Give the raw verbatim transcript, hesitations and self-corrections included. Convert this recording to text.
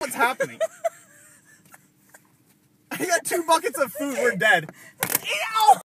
What's happening? I got two buckets of food. We're dead. Ew!